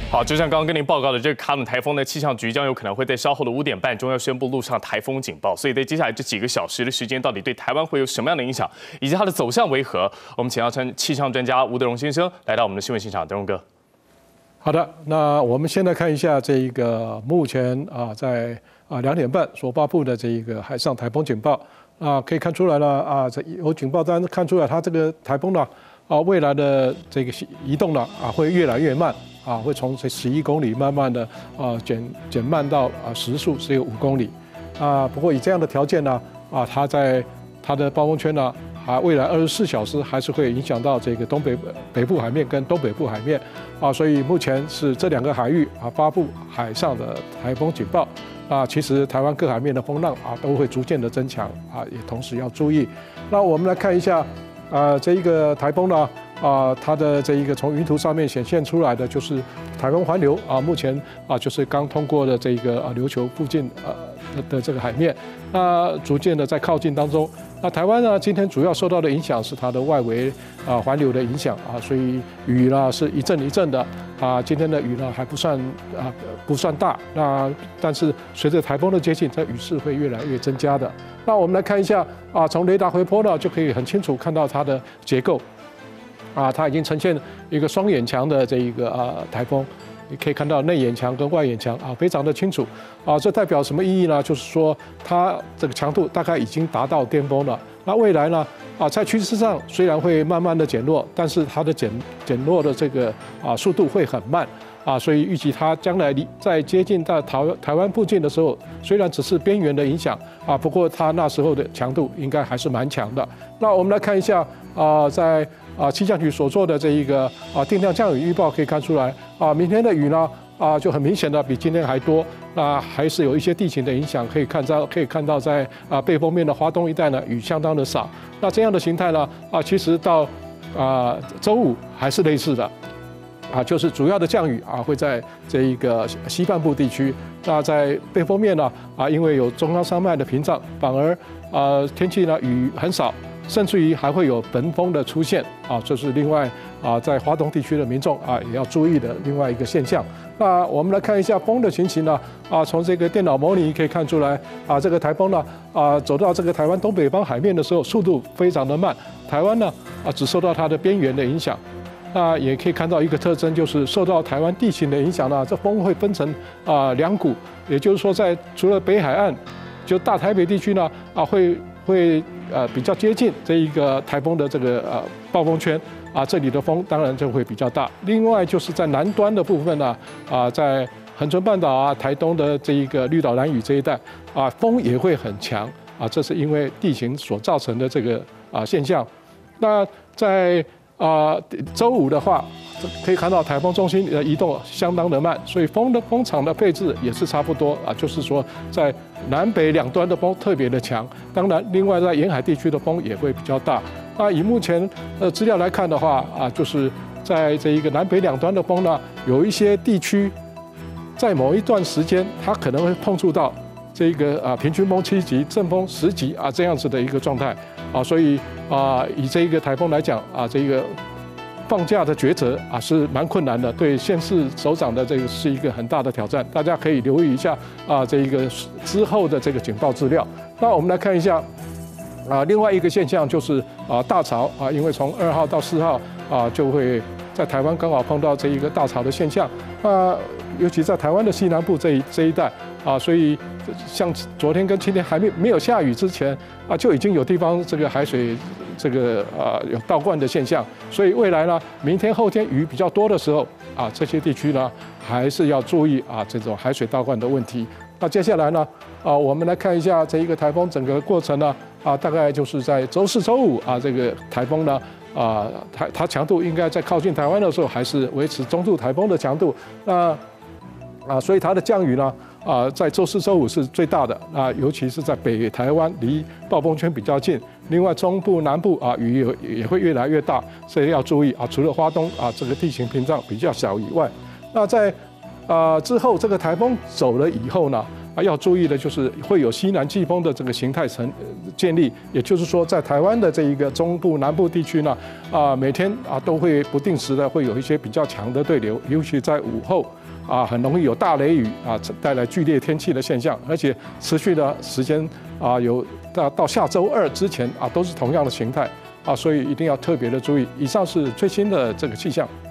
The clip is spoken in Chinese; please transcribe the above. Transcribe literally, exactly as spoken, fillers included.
好，就像刚刚跟您报告的，这个卡努台风呢，气象局将有可能会在稍后的五点半钟要宣布陆上台风警报，所以在接下来这几个小时的时间，到底对台湾会有什么样的影响，以及它的走向为何？我们请到气象专家吴德荣先生来到我们的新闻现场，德荣哥。 好的，那我们先来看一下这一个目前啊，在啊两点半所发布的这一个海上台风警报啊，可以看出来了啊，这有警报单看出来，它这个台风呢啊未来的这个移动呢啊会越来越慢。 啊，会从这十一公里慢慢的啊减减慢到啊时速只有五公里，啊，不过以这样的条件呢，啊，它在它的暴风圈呢，啊，未来二十四小时还是会影响到这个东北北部海面跟东北部海面，啊，所以目前是这两个海域啊发布海上的台风警报，啊，其实台湾各海面的风浪啊都会逐渐的增强，啊，也同时要注意。那我们来看一下，啊，这一个台风呢。 啊，它的这一个从云图上面显现出来的就是台湾环流啊，目前啊就是刚通过的这个啊琉球附近呃的的这个海面，那逐渐的在靠近当中。那台湾呢，今天主要受到的影响是它的外围啊环流的影响啊，所以雨呢是一阵一阵的啊。今天的雨呢还不算啊不算大，那但是随着台风的接近，这雨势会越来越增加的。那我们来看一下啊，从雷达回波呢就可以很清楚看到它的结构。 啊，它已经呈现一个双眼墙的这一个啊台风，你可以看到内眼墙跟外眼墙啊，非常的清楚啊。这代表什么意义呢？就是说它这个强度大概已经达到巅峰了。那未来呢啊，在趋势上虽然会慢慢的减弱，但是它的减减弱的这个啊速度会很慢啊，所以预计它将来离在接近到台台湾附近的时候，虽然只是边缘的影响啊，不过它那时候的强度应该还是蛮强的。那我们来看一下啊，在 啊，气象局所做的这一个啊定量降雨预报可以看出来啊，明天的雨呢啊就很明显的比今天还多，那还是有一些地形的影响，可以看到可以看到在啊背风面的华东一带呢雨相当的少，那这样的形态呢啊其实到啊周五还是类似的。 啊，就是主要的降雨啊，会在这一个西半部地区。那在背风面呢，啊，因为有中央山脉的屏障，反而啊天气呢雨很少，甚至于还会有焚风的出现啊，这是另外啊在华东地区的民众啊也要注意的另外一个现象。那我们来看一下风的情形呢，啊，从这个电脑模拟可以看出来啊，这个台风呢啊走到这个台湾东北方海面的时候，速度非常的慢，台湾呢啊只受到它的边缘的影响。 那也可以看到一个特征，就是受到台湾地形的影响呢，这风会分成啊两股，也就是说，在除了北海岸，就大台北地区呢啊会会呃比较接近这一个台风的这个呃暴风圈啊，这里的风当然就会比较大。另外就是在南端的部分呢啊，在恒春半岛啊、台东的这一个绿岛兰屿这一带啊，风也会很强啊，这是因为地形所造成的这个啊现象。那在 啊，周五的话，可以看到台风中心的移动相当的慢，所以风的风场的配置也是差不多啊，就是说在南北两端的风特别的强。当然，另外在沿海地区的风也会比较大。那以目前的资料来看的话啊，就是在这一个南北两端的风呢，有一些地区在某一段时间，它可能会碰触到这个啊平均风七级、阵风十级啊这样子的一个状态。 啊，所以啊，以这一个台风来讲啊，这个放假的抉择啊是蛮困难的，对县市首长的这个是一个很大的挑战。大家可以留意一下啊，这一个之后的这个警报资料。那我们来看一下啊，另外一个现象就是啊大潮啊，因为从二号到四号啊，就会在台湾刚好碰到这一个大潮的现象。那尤其在台湾的西南部这一这一带啊，所以。 像昨天跟今天还没没有下雨之前啊，就已经有地方这个海水这个啊有倒灌的现象，所以未来呢，明天后天雨比较多的时候啊，这些地区呢还是要注意啊这种海水倒灌的问题。那接下来呢啊，我们来看一下这一个台风整个过程呢啊，大概就是在周四周五啊，这个台风呢啊，它它强度应该在靠近台湾的时候还是维持中度台风的强度。那啊，所以它的降雨呢。 啊，在周四周五是最大的啊，尤其是在北台湾离暴风圈比较近。另外中部、南部啊，雨也也会越来越大，所以要注意啊。除了花东啊这个地形屏障比较小以外，那在啊之后这个台风走了以后呢，啊要注意的就是会有西南季风的这个形态成建立，也就是说在台湾的这一个中部、南部地区呢，啊每天啊都会不定时的会有一些比较强的对流，尤其在午后。 啊，很容易有大雷雨啊，带来剧烈天气的现象，而且持续的时间啊，有到到下周二之前啊，都是同样的形态啊，所以一定要特别的注意。以上是最新的这个气象。